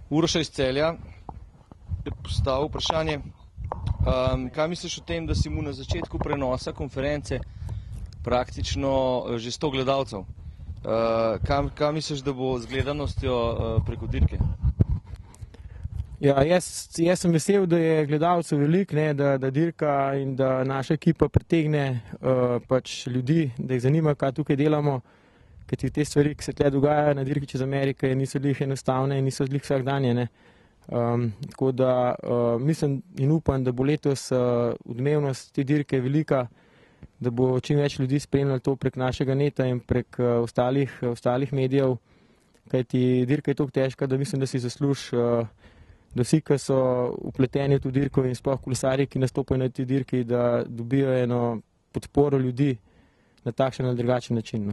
Uroša iz Celja je postavil vprašanje, kaj misliš o tem, da si mu na začetku prenosa konference praktično že 100 gledalcev? Kaj misliš, da bo z gledanostjo preko dirke? Ja, jaz sem vesel, da je gledalcev veliko, da dirka in da naša ekipa pritegne ljudi, da jih zanima, kaj tukaj delamo, kajti te stvari, ki se tukaj dogajajo na dirki čez Amerike, niso glih enostavne in niso glih vsakdanje. Tako da mislim in upam, da bo letos odmevnost te dirke velika, da bo čim več ljudi spremljalo to prek našega neta in prek ostalih medijev, kajti dirka je toliko težka, da mislim, da si zasluži, da vsi, ki so upleteni v to dirko in sploh kolesarji, ki nastopajo na tej dirki, da dobijo eno podporo ljudi na takšen ali drugačen način.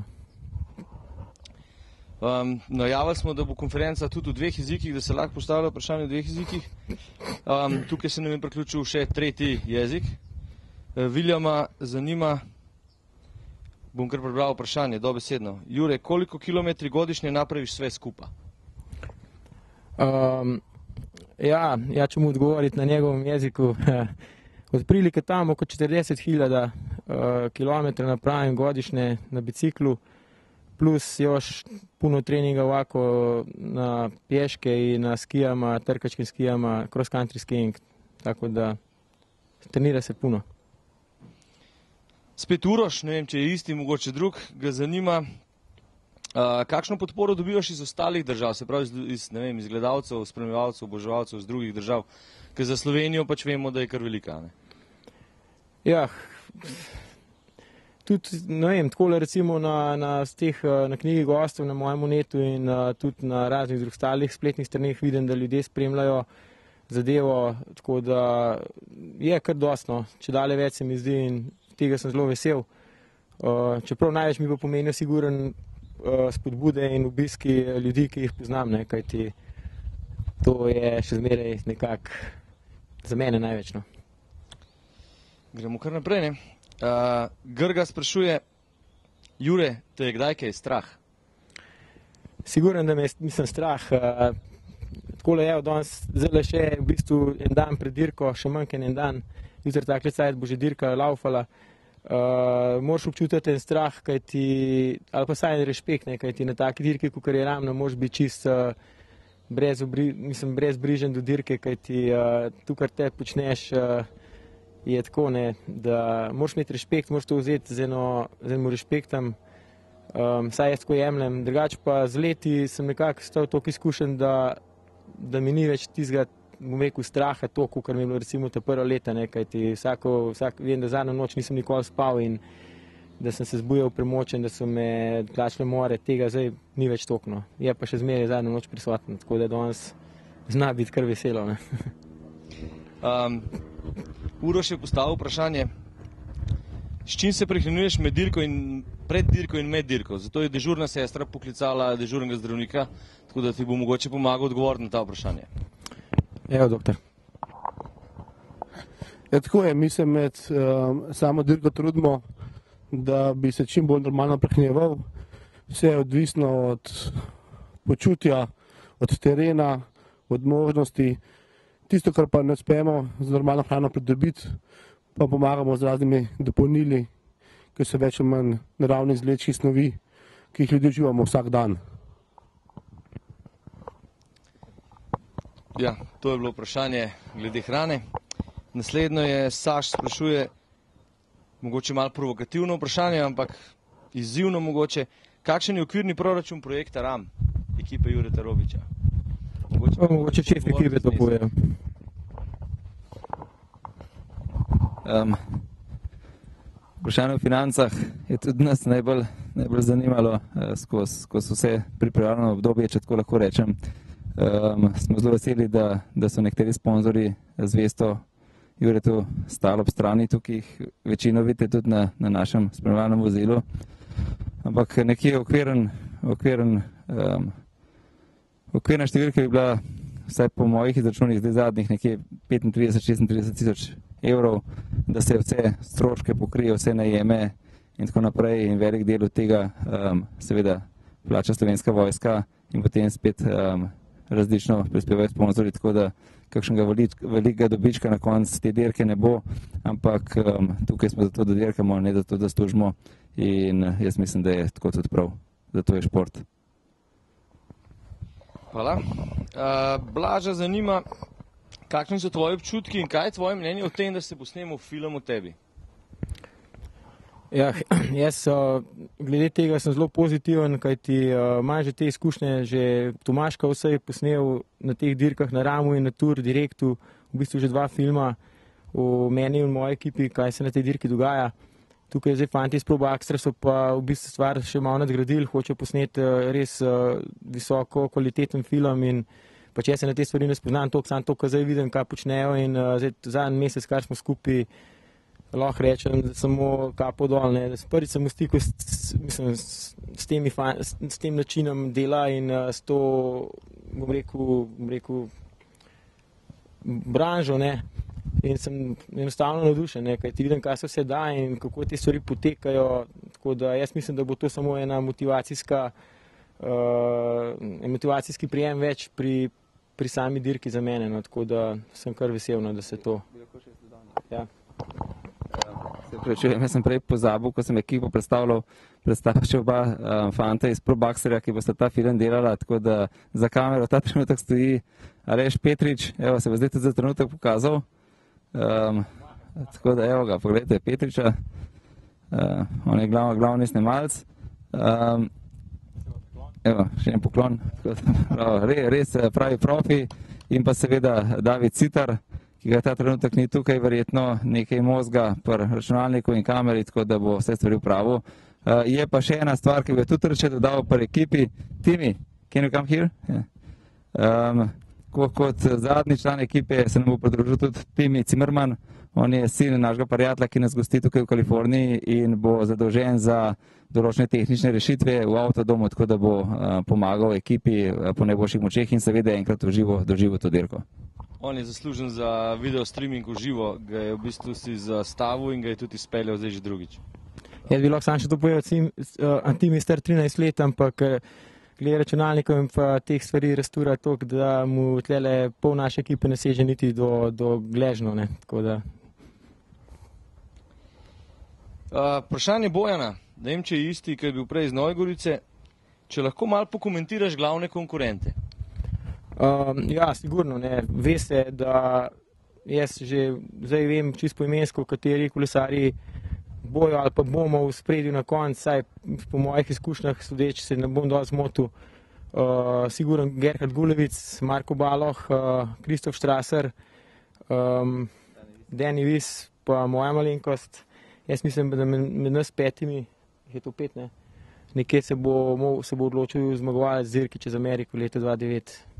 Najavili smo, da bo konferenca tudi v 2 jezikih, da se lahko postavlja vprašanje v 2 jezikih. Tukaj se nam je priključil še 3. jezik. Viljama zanima, bom kar prebral vprašanje, dobesedno. Jure, koliko kilometri godišnje napraviš sve skupaj? Ja, če mu odgovoriti na njegovem jeziku, otprilike tam oko 40.000 kilometra napravim godišnje na biciklu, plus još puno treninga ovako na pješke i na skijama, trkačkim skijama, cross country skiing, tako da trenira se puno. Spet Uroš, ne vem, če je isti, mogoče drug, ga zanima, kakšno podporo dobivaš iz ostalih držav, se pravi iz gledalcev, spremljevalcev, oboževalcev iz drugih držav, ker za Slovenijo pač vemo, da je kar velika, ne? Ja, tudi, ne vem, takole recimo na knjigi gostov, na mojem netu in tudi na raznih ostalih spletnih straneh vidim, da ljudje spremljajo zadevo, tako da je kar dostno, če dalje več se mi zdi in tega sem zelo vesel. Čeprav največ mi pa pomenijo siguren spodbude in obiski ljudi, ki jih poznam, kajti to je še zmeraj nekako za mene največ. Gremo kar naprej, ne? Grga sprašuje, Jure, te je kdaj kaj strah? Siguren, da me nisem strah. Takole je, danes zdaj še v bistvu en dan pred dirko, še manj kot en dan, jutri takle cajt bo že dirka laufala. Moraš občutiti en strah, ali pa saj en respekt, kajti na taki dirki, kakor je RAAM, ne moraš biti čist brezbrižen do dirke, kajti tu, kar te počneš, je tako, da moraš imeti respekt, moraš to vzeti z enim respektom, saj jaz tako jemljem. Drugače pa z leti sem nekako stal toliko izkušen, da mi ni več tistega, bom rekel, straha toliko, kar mi je bilo recimo ta prva leta, kajti vem, da zadnjo noč nisem nikoli spal in da sem se zbujal premočen, da so me tlačile more, tega zdaj ni več toliko. Je pa še zmeraj zadnjo noč prisotno, tako da danes zna biti kar veselo. Uroš je postavil vprašanje, s čim se prehranjuješ med dirko in pred dirko in med dirko? Zato je dežurna sestra poklicala dežurnega zdravnika, tako da ti bo mogoče pomagal odgovoriti na ta vprašanje. Evo, doktor. Ja, tako je, mi se med samo dirko trudimo, da bi se čim bolj normalno prehranjeval. Vse je odvisno od počutja, od terena, od možnosti. Tisto, kar pa ne uspemo z normalno hrano pridobiti, pa pomagamo z raznimi dopolnili, ki so več ali manj naravni izvlečki snovi, ki jih ljudje uživamo vsak dan. Ja, to je bilo vprašanje glede hrane. Naslednjo je Saš sprašuje, mogoče malo provokativno vprašanje, ampak izzivno mogoče, kakšen je okvirni proračun projekta RAAM, ekipe Jureta Robiča? Mogoče šef ekipe to poje. Vprašanje o financah je tudi nas najbolj zanimalo skozi vse pripravljeno obdobje, če tako lahko rečem. Smo zelo veseli, da so nekateri sponzorji zvesto Juretu stali ob strani, tukaj jih večino vidite tudi na našem spremljalnem vozilu. Ampak nekje okvirna številka bi bila, vsaj po mojih izračunih, zdaj zadnjih nekje 35-36 tisoč evrov, da se vse stroške pokrijejo, vse najeme in tako naprej in velik del od tega seveda plača Slovenska vojska in potem spet različno prispevajo sponzorji, tako da kakšnega velikega dobička na koncu te dirke ne bo, ampak tukaj smo zato, da dirkamo, ne zato, da služimo in jaz mislim, da je tako tudi prav, da to je šport. Hvala. Blaža zanima, kakšni so tvoji občutki in kaj je tvoje mnenje o tem, da se bo snemal film o tebi? Ja, jaz glede tega sem zelo pozitiven, kajti imam že te izkušnje, že Tomaž Kavse je posnel na teh dirkah na RAAMu in na Tour Directu v bistvu že 2 filma o meni in moji ekipi, kaj se na tej dirki dogaja. Tukaj zdaj fanti iz ProBaxtra so pa v bistvu stvar še malo nadgradili, hočejo posneti res visoko kvaliteten film in pač jaz se na te stvari ne spoznam, samo to, kar zdaj vidim, kaj počnejo in zdaj zadnji mesec, kar smo skupaj, lahko rečem, da samo kapo dol. Prvič sem v stiku s tem načinom dela in s to, bom rekel, branžo, ne. In sem enostavno navdušen, kajti vidim, kaj se vse da in kako te stvari potekajo. Tako da jaz mislim, da bo to samo ena motivacijski prijem več pri sami dirki za mene. No. Tako da sem kar vesel, no, da se to. Ja. Jaz sem prej pozabil, ko sem ekipo predstavil še oba fanta iz ProBaxterja, ki bosta ta film delala, tako da za kamero ta trenutek stoji Aleš Petrič, evo se bo zdaj tudi za trenutek pokazal. Tako da evo ga, pogledajte Petriča, on je glavni snemalec. Evo, še en poklon, res pravi profi in pa seveda David Citar, ki ga ta trenutek ni tukaj, verjetno nekaj mozga pri računalniku in kameri, tako da bo vse stvari upravil. Je pa še ena stvar, ki bi jo tudi reče dodal pri ekipi. Timi, can you come here? Kot zadnji član ekipe se nam bo pridružil tudi Timi Cimerman. On je sin našega prijatelja, ki nas gosti tukaj v Kaliforniji in bo zadolžen za določene tehnične rešitve v avtodomu, tako da bo pomagal ekipi po najboljših močeh in seveda enkrat v živo doživel to dirko. On je zaslužen za video streaming v živo, ga je v bistvu si zastavil in ga je tudi izpeljal zdaj že drugič. Jaz bi lahko sam še to povedal, Tim je star 13 let, ampak glede računalnikov in pa teh stvari rastura toliko, da mu tlele pol naše ekipe ne seže niti do gležno. Ne? Tako da. Vprašanje Bojana, ne vem, če je isti, ki je bil prej iz Nove Gorice, če lahko malo pokomentiraš glavne konkurente. Ja, sigurno, ne. Ve se, da jaz že zdaj vem čisto poimensko, kateri kolesarji bojo ali pa bomo v spredju na koncu, saj po mojih izkušnjah sodeč se ne bom dosti zmotil. Sigurno Gerhard Gulevic, Marko Baloh, Kristof Strasser, Dani Vis, pa moja malenkost. Jaz mislim, da med nas 5, je to 5, ne? Nekje se bo odločil zmagovalec dirke čez Ameriko leta 2009.